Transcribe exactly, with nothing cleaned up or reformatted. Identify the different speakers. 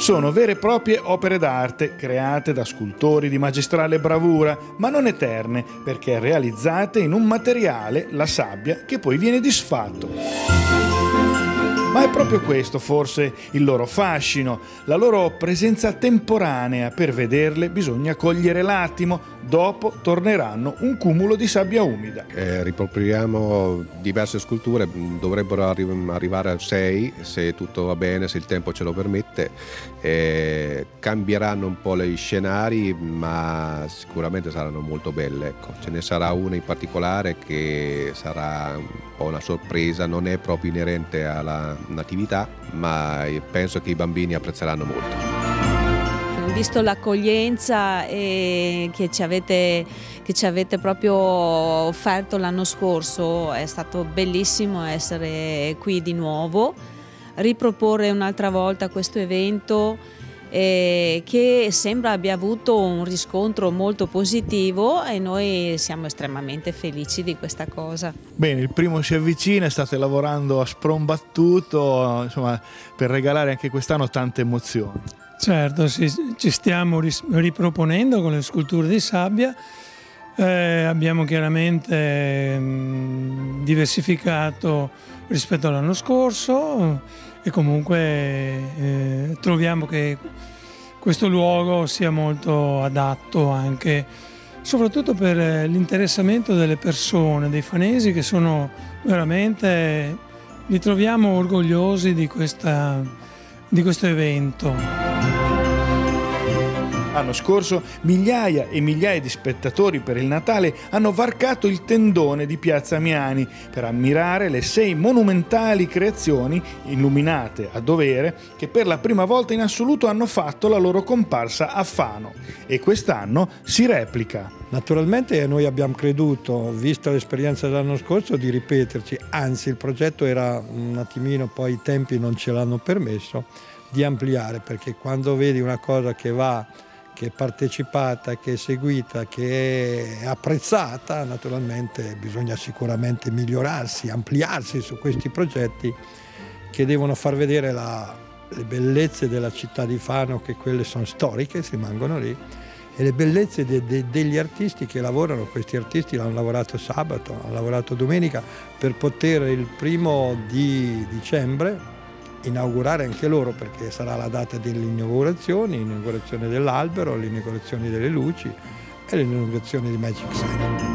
Speaker 1: Sono vere e proprie opere d'arte create da scultori di magistrale bravura, ma non eterne, perché realizzate in un materiale, la sabbia, che poi viene disfatto. Ma è proprio questo forse il loro fascino, la loro presenza temporanea. Per vederle bisogna cogliere l'attimo, dopo torneranno un cumulo di sabbia umida.
Speaker 2: Eh, riproponiamo diverse sculture, dovrebbero arri arrivare a sei se tutto va bene, se il tempo ce lo permette. Eh, cambieranno un po' gli scenari, ma sicuramente saranno molto belle. Ecco. Ce ne sarà una in particolare che sarà un po' una sorpresa, non è proprio inerente alla natività, ma penso che i bambini apprezzeranno molto.
Speaker 3: Visto l'accoglienza eh, che ci avete, che ci avete proprio offerto l'anno scorso, è stato bellissimo essere qui di nuovo, riproporre un'altra volta questo evento eh, che sembra abbia avuto un riscontro molto positivo e noi siamo estremamente felici di questa cosa.
Speaker 1: Bene, il primo si avvicina, state lavorando a sprombattuto, insomma, per regalare anche quest'anno tante emozioni.
Speaker 4: Certo, sì, ci stiamo riproponendo con le sculture di sabbia, eh, abbiamo chiaramente mh, diversificato rispetto all'anno scorso e comunque eh, troviamo che questo luogo sia molto adatto anche, soprattutto per l'interessamento delle persone, dei fanesi che sono veramente, li troviamo orgogliosi di questa, di questo evento.
Speaker 1: L'anno scorso migliaia e migliaia di spettatori per il Natale hanno varcato il tendone di Piazza Miani per ammirare le sei monumentali creazioni illuminate a dovere che per la prima volta in assoluto hanno fatto la loro comparsa a Fano, e quest'anno si replica.
Speaker 5: Naturalmente noi abbiamo creduto, vista l'esperienza dell'anno scorso, di ripeterci, anzi il progetto era un attimino, poi i tempi non ce l'hanno permesso, di ampliare, perché quando vedi una cosa che va, che è partecipata, che è seguita, che è apprezzata, naturalmente bisogna sicuramente migliorarsi, ampliarsi su questi progetti che devono far vedere la, le bellezze della città di Fano, che quelle sono storiche, si rimangono lì, e le bellezze de, de, degli artisti che lavorano. Questi artisti hanno lavorato sabato, hanno lavorato domenica per poter il primo di dicembre inaugurare anche loro, perché sarà la data delle inaugurazioni, l'inaugurazione dell'albero, l'inaugurazione delle luci e l'inaugurazione di Magic Side.